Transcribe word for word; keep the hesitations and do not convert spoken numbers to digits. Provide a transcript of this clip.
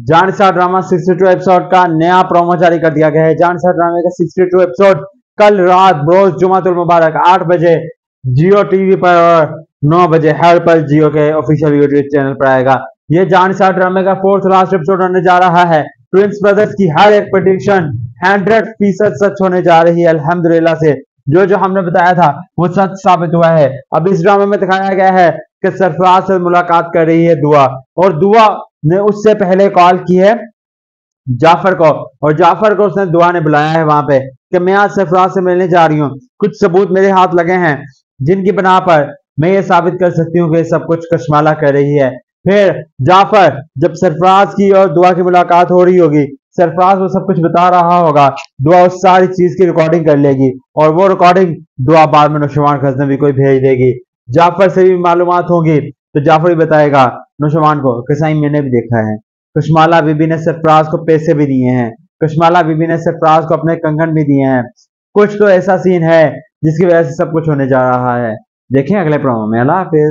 जानसा drama बासठ episode का नया प्रोमो जारी कर दिया गया है। जानसा ड्रामे का बासठ एपिसोड कल रात रोज जुमातुल मुबारक आठ बजे जियो टीवी पर और नौ बजे हर पल जियो के ऑफिशियल यूट्यूब चैनल पर आएगा। ये जानसा ड्रामे का फोर्थ लास्ट एपिसोड होने जा रहा है। ट्विंस ब्रदर्स की हर एक प्रेडिक्शन हंड्रेड फीसद सच होने जा रही है। अल्हम्दुलिल्लाह से जो जो हमने बताया था वो सच साबित हुआ है। अब इस ड्रामे में दिखाया गया है कि सरफराज से मुलाकात कर रही है दुआ, और दुआ ने उससे पहले कॉल की है जाफर को, और जाफर को उसने दुआ ने बुलाया है वहां पे कि मैं आज सरफराज से मिलने जा रही हूँ। कुछ सबूत मेरे हाथ लगे हैं जिनकी बना पर मैं ये साबित कर सकती हूँ कि सब कुछ कशमाला कर रही है। फिर जाफर जब सरफराज की और दुआ की मुलाकात हो रही होगी, सरफराज वो सब कुछ बता रहा होगा, दुआ उस सारी चीज की रिकॉर्डिंग कर लेगी और वो रिकॉर्डिंग दुआ बाद में नुशमान गजनवी को भेज देगी। जाफर से भी मालूमात होगी तो जाफर ही बताएगा नुशमान को कि सही मैंने भी देखा है, कशमाला बीबी ने सरफराज को पैसे भी दिए हैं, कशमाला बीबी ने सरफराज को अपने कंगन भी दिए हैं। कुछ तो ऐसा सीन है जिसकी वजह से सब कुछ होने जा रहा है। देखें अगले प्रोमो में। अल्लाह हाफिज।